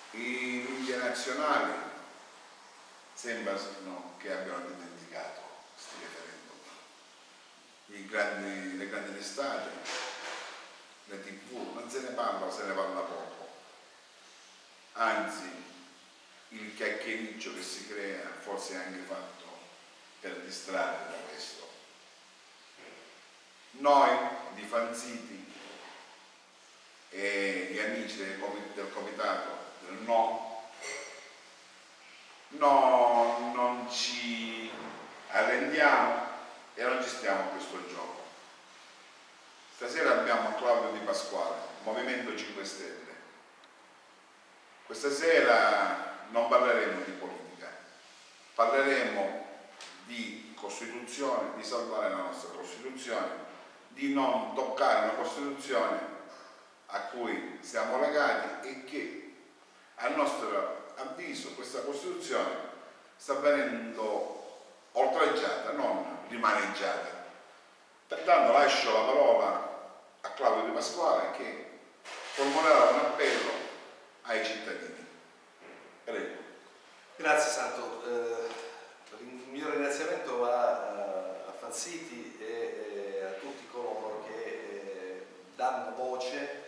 I media nazionali sembra che abbiano dimenticato questi referendum. Le grandi testate, le TV, non se ne parla poco. Anzi, il chiacchiericcio che si crea forse è anche fatto per distrarre da questo. Noi di Fanziti e gli amici del comitato del non ci arrendiamo e non ci stiamo a questo gioco. Stasera abbiamo Claudio Di Pasquale, Movimento 5 Stelle. Questa sera non parleremo di politica, parleremo di Costituzione, di salvare la nostra Costituzione, di non toccare una Costituzione a cui siamo legati e che a nostro avviso questa Costituzione sta venendo oltraggiata, non rimaneggiata. Pertanto lascio la parola a Claudio Di Pasquale che formulerà un appello ai cittadini. Prego. Grazie Santo. Il mio ringraziamento va a Fanziti e a tutti coloro che danno voce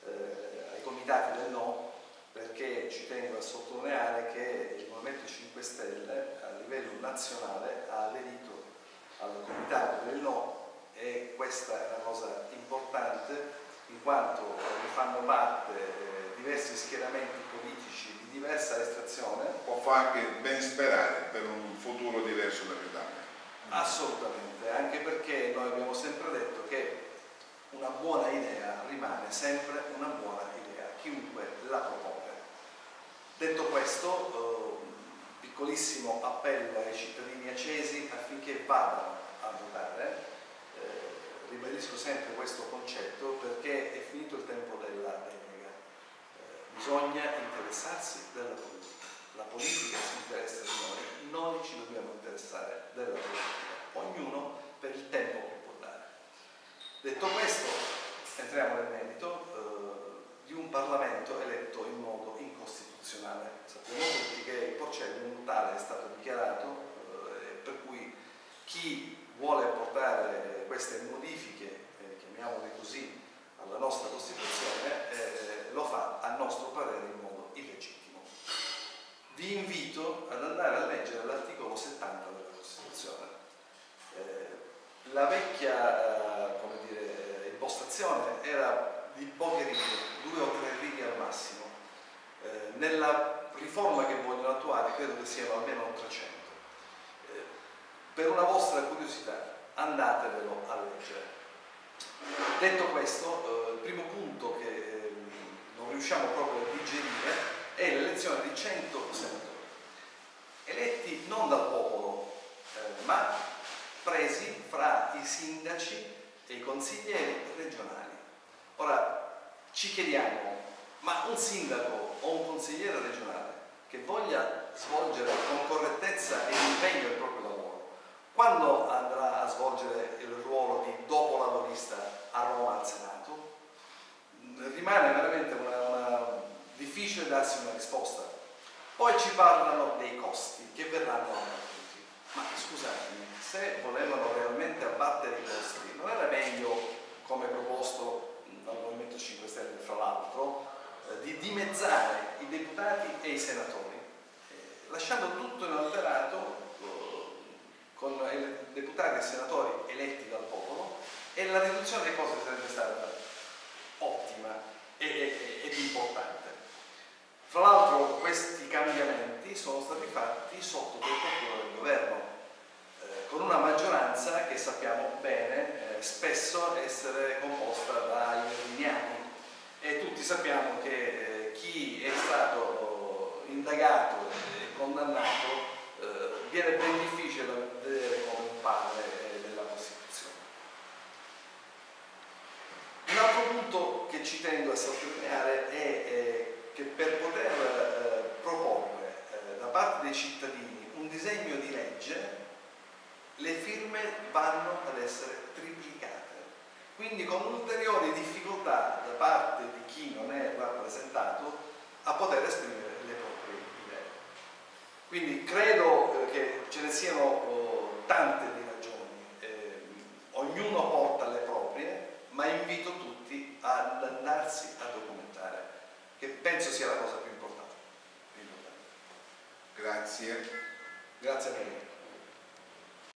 ai comitati del no, perché ci tengo a sottolineare che il Movimento 5 Stelle a livello nazionale ha aderito al comitato del no e questa è una cosa importante in quanto ne fanno parte diversi schieramenti politici di diversa estrazione. Può far anche ben sperare per un futuro diverso dall'Italia. Assolutamente, anche perché noi abbiamo sempre detto che una buona idea rimane sempre una buona idea, chiunque la propone. Detto questo, piccolissimo appello ai cittadini accesi affinché vadano a votare. Ribadisco sempre questo concetto perché è finito il tempo della delega. Bisogna interessarsi della politica. La politica si interessa di noi ci dobbiamo interessare della politica, ognuno per il tempo che può dare. Detto questo, entriamo nel merito di un Parlamento eletto in modo incostituzionale. Sappiamo tutti che il Porcellum tale è stato dichiarato, per cui chi vuole apportare queste modifiche, chiamiamole così, alla nostra Costituzione, lo fa a nostro parere in modo illegittimo. Vi invito ad andare a leggere l'articolo 70 della Costituzione. La vecchia impostazione era di poche righe, 2 o 3 righe al massimo. Nella riforma che vogliono attuare credo che siano almeno 300. Per una vostra curiosità andatevelo a leggere. Detto questo, il primo punto che non riusciamo proprio a digerire è l'elezione di 100 senatori, eletti non dal popolo, ma presi fra i sindaci e i consiglieri regionali. Ora, ci chiediamo, ma un sindaco o un consigliere regionale che voglia svolgere con correttezza e impegno il proprio lavoro, quando andrà a svolgere il ruolo di dopolavorista a Roma al Senato? Rimane veramente difficile darsi una risposta. Poi ci parlano dei costi che verranno abbattuti. Ma scusatemi, se volevano realmente abbattere i costi, non era meglio, come proposto dal Movimento 5 Stelle fra l'altro, di dimezzare i deputati e i senatori, lasciando tutto inalterato con i deputati e i senatori eletti dal popolo, e la riduzione dei costi sarebbe stata ottima ed importante. Fra l'altro questi cambiamenti sono stati fatti sotto copertura del governo, con una maggioranza che sappiamo bene spesso essere composta dai verdiniani, e tutti sappiamo che chi è stato indagato e condannato viene ben difficile da vedere come un padre della Costituzione. Un altro punto che ci tengo a sottolineare è che per poter proporre da parte dei cittadini un disegno di legge, le firme vanno ad essere triplicate, quindi con ulteriori difficoltà da parte di chi non è rappresentato a poter esprimere Quindi credo che ce ne siano tante di ragioni, ognuno porta le proprie, ma invito tutti ad andarsi a documentare, che penso sia la cosa più importante. Grazie. Grazie a lei.